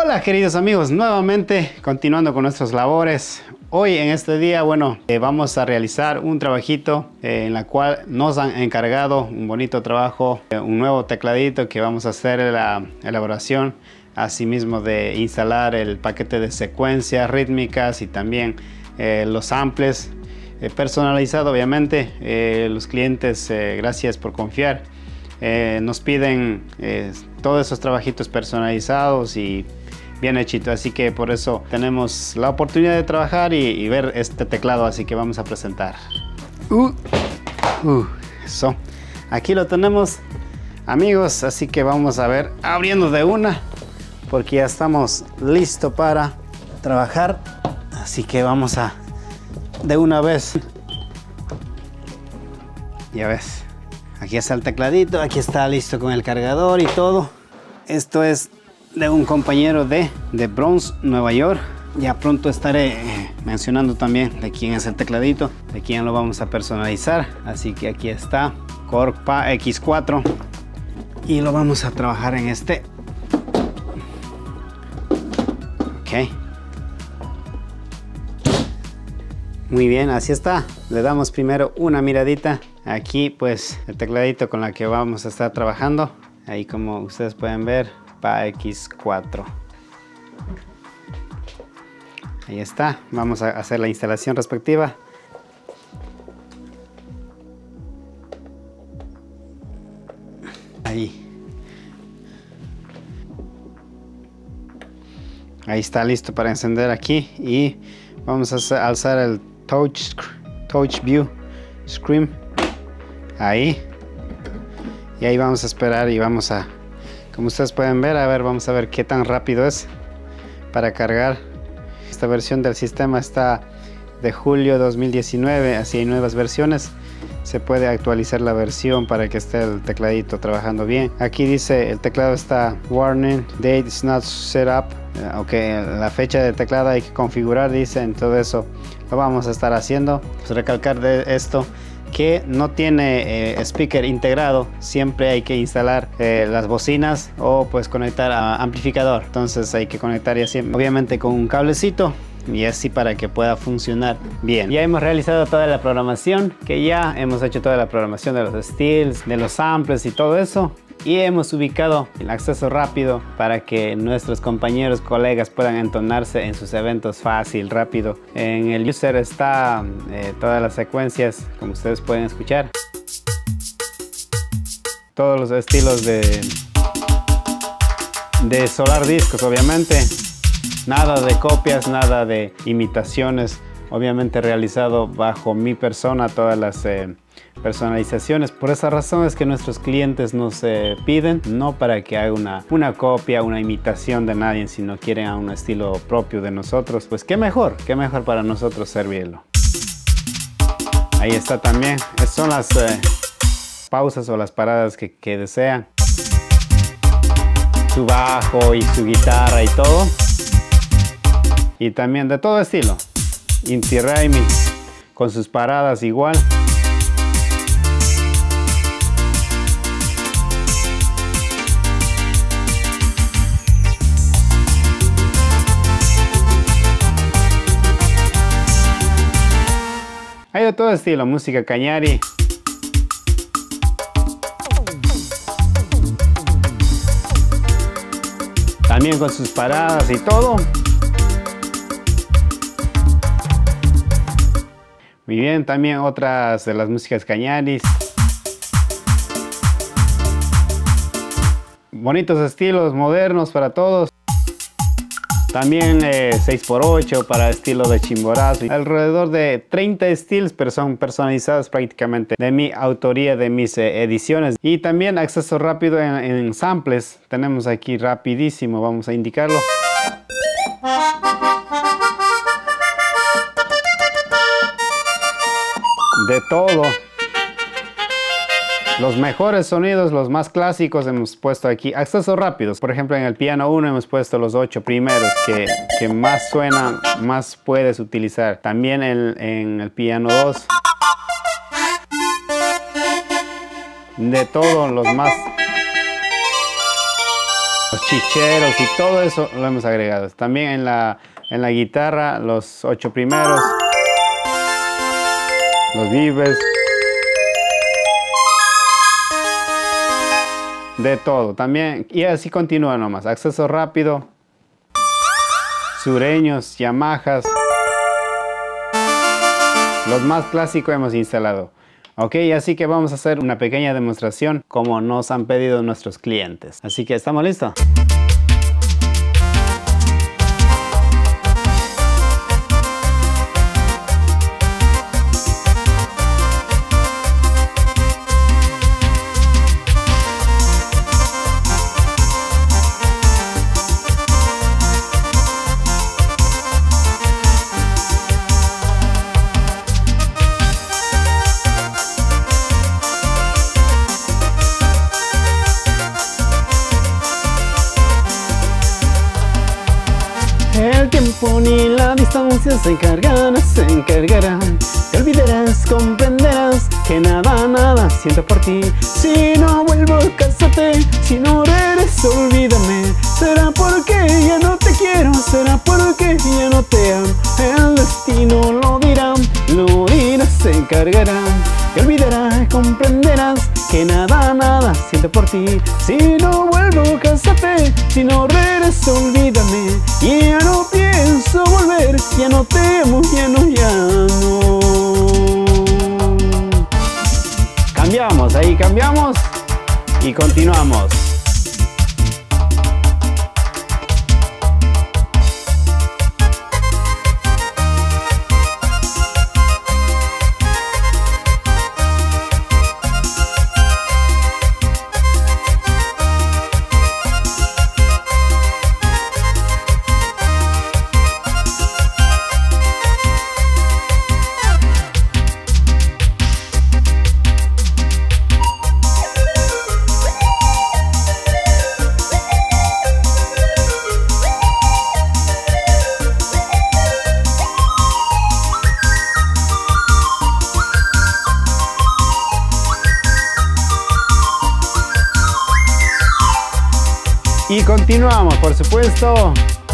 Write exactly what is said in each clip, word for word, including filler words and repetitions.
Hola queridos amigos, nuevamente continuando con nuestras labores. Hoy en este día, bueno, eh, vamos a realizar un trabajito eh, en la cual nos han encargado un bonito trabajo, eh, un nuevo tecladito que vamos a hacer la elaboración, asimismo de instalar el paquete de secuencias rítmicas y también eh, los samples eh, personalizado obviamente. Eh, los clientes, eh, gracias por confiar, eh, nos piden eh, todos esos trabajitos personalizados y bien hechito, así que por eso tenemos la oportunidad de trabajar y, y ver este teclado, así que vamos a presentar. Uh, uh, eso, aquí lo tenemos amigos, así que vamos a ver abriendo de una porque ya estamos listos para trabajar, así que vamos a de una vez. Ya ves, aquí está el tecladito, aquí está listo con el cargador y todo. Esto es de un compañero de, de Bronx, Nueva York. Ya pronto estaré eh, mencionando también de quién es el tecladito, de quién lo vamos a personalizar. Así que aquí está, Korg P A X cuatro. Y lo vamos a trabajar en este. Ok. Muy bien, así está. Le damos primero una miradita. Aquí pues el tecladito con la que vamos a estar trabajando. Ahí como ustedes pueden ver, P A X cuatro. Ahí está, vamos a hacer la instalación respectiva. Ahí. Ahí está listo para encender aquí y vamos a alzar el touch, touch view screen. Ahí. Y ahí vamos a esperar y vamos a, como ustedes pueden ver, a ver, vamos a ver qué tan rápido es para cargar. Esta versión del sistema está de julio dos mil diecinueve, así hay nuevas versiones. Se puede actualizar la versión para que esté el tecladito trabajando bien. Aquí dice el teclado está warning, date is not set up. Ok, la fecha de teclado hay que configurar, dice, en todo eso lo vamos a estar haciendo. Pues recalcar de esto que no tiene eh, speaker integrado, siempre hay que instalar eh, las bocinas o pues conectar a amplificador. Entonces hay que conectar ya siempre, obviamente con un cablecito y así para que pueda funcionar bien. Ya hemos realizado toda la programación, que ya hemos hecho toda la programación de los steels, de los samples y todo eso. Y hemos ubicado el acceso rápido para que nuestros compañeros, colegas puedan entonarse en sus eventos fácil, rápido. En el user está eh, todas las secuencias, como ustedes pueden escuchar. Todos los estilos de, de Solar Discos, obviamente. Nada de copias, nada de imitaciones. Obviamente realizado bajo mi persona, todas las eh, personalizaciones. Por esa razón es que nuestros clientes nos eh, piden, no para que haga una, una copia, una imitación de nadie, sino quieren a un estilo propio de nosotros. Pues qué mejor, qué mejor para nosotros servirlo. Ahí está también, esas son las eh, pausas o las paradas que, que desean. Su bajo y su guitarra y todo. Y también de todo estilo. Inti Raymi con sus paradas igual. Hay de todo estilo, música cañari. También con sus paradas y todo. Muy bien, también otras de las músicas cañaris. Bonitos estilos modernos para todos. También eh, seis por ocho para estilo de Chimborazo. Alrededor de treinta estilos, pero son personalizados prácticamente de mi autoría, de mis eh, ediciones. Y también acceso rápido en, en samples. Tenemos aquí rapidísimo, vamos a indicarlo. De todo. Los mejores sonidos, los más clásicos hemos puesto aquí. Accesos rápidos. Por ejemplo, en el piano uno hemos puesto los ocho primeros que, que más suenan, más puedes utilizar. También en, en el piano dos. De todos los más los chicheros y todo eso lo hemos agregado. También en la, en la guitarra, los ocho primeros, los vibes, de todo también. Y así continúa nomás. Acceso rápido, sureños, Yamahas, los más clásicos hemos instalado. Ok, así que vamos a hacer una pequeña demostración como nos han pedido nuestros clientes. Así que, ¿estamos listos? El tiempo ni la distancia se encargarán, se encargarán. Te olvidarás, comprenderás que nada, nada siento por ti. Si no vuelvo, cásate, si no regreso, olvídame. Será porque ya no te quiero, será porque ya no te amo. El destino lo dirá, lo dirá, se encargará. Te olvidarás, comprenderás que nada, nada siento por ti. Si no vuelvo, cásate, si no regreso, olvídame. Y ya no pienso volver, ya no te amo, ya no, ya no. Cambiamos, ahí cambiamos y continuamos. Y continuamos, por supuesto.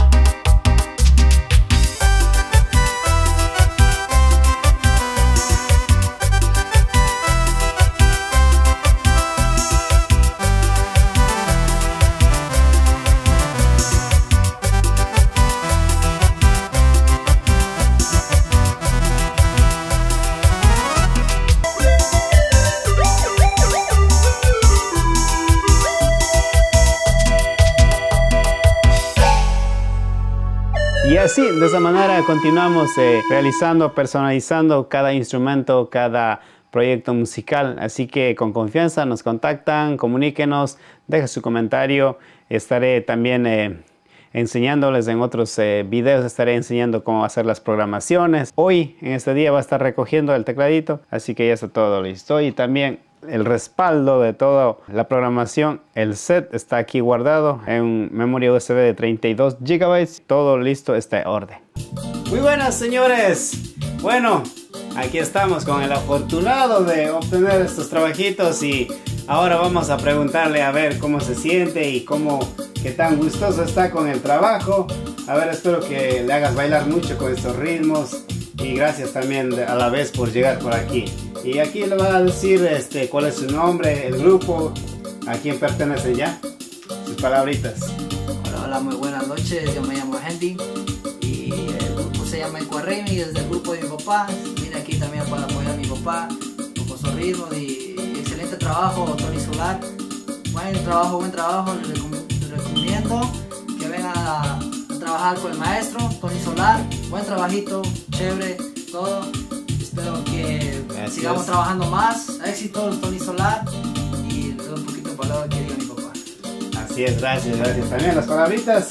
Y así, de esa manera continuamos eh, realizando, personalizando cada instrumento, cada proyecto musical. Así que con confianza nos contactan, comuníquenos, dejen su comentario. Estaré también eh, enseñándoles en otros eh, videos, estaré enseñando cómo hacer las programaciones. Hoy, en este día, va a estar recogiendo el tecladito, así que ya está todo listo. Y también el respaldo de toda la programación, el set está aquí guardado en memoria U S B de treinta y dos gigabytes. Todo listo, está en orden. Muy buenas, señores. Bueno, aquí estamos con el afortunado de obtener estos trabajitos y ahora vamos a preguntarle a ver cómo se siente y cómo, qué tan gustoso está con el trabajo. A ver, espero que le hagas bailar mucho con estos ritmos y gracias también a la vez por llegar por aquí. Y aquí le va a decir este, cuál es su nombre, el grupo, a quién pertenece ya, sus palabritas. Hola, hola, muy buenas noches, yo me llamo Henry y el grupo se llama Ecuarremi, es del grupo de mi papá. Vine aquí también para apoyar a mi papá, con su ritmo y excelente trabajo, Tony Solar. Buen trabajo, buen trabajo, les, recom les recomiendo que vengan a, a trabajar con el maestro Tony Solar. Buen trabajito, chévere, todo. Espero que Gracias. sigamos trabajando más. Éxitos, Tony Solar. Y le doy un poquito de palabra que diga mi papá. Así es, gracias, gracias. También las palabritas.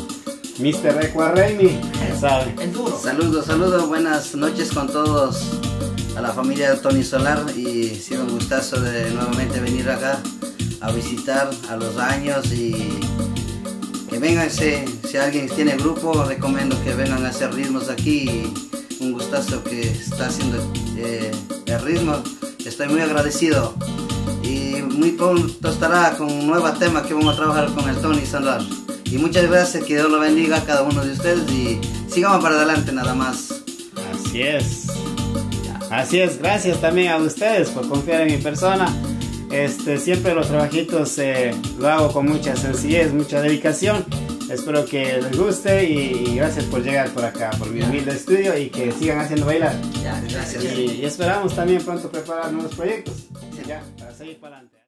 mister Ecuarremi, ya saben. El duro. Saludos, saludos, buenas noches con todos, a la familia de Tony Solar. Y ha sido un gustazo de nuevamente venir acá a visitar a los años. Y que vengan, si, si alguien tiene grupo, recomiendo que vengan a hacer ritmos aquí. Un gustazo que está haciendo eh, el ritmo, estoy muy agradecido y muy pronto estará con un nuevo tema que vamos a trabajar con el Tony Solar. Y muchas gracias, que Dios lo bendiga a cada uno de ustedes y sigamos para adelante nada más. Así es. Así es, gracias también a ustedes por confiar en mi persona. Este, siempre los trabajitos eh, lo hago con mucha sencillez, mucha dedicación. Espero que les guste y, y gracias por llegar por acá, por mi humilde estudio, y que sigan haciendo bailar. Ya, gracias. Y, y esperamos también pronto preparar nuevos proyectos, ya, para seguir para adelante.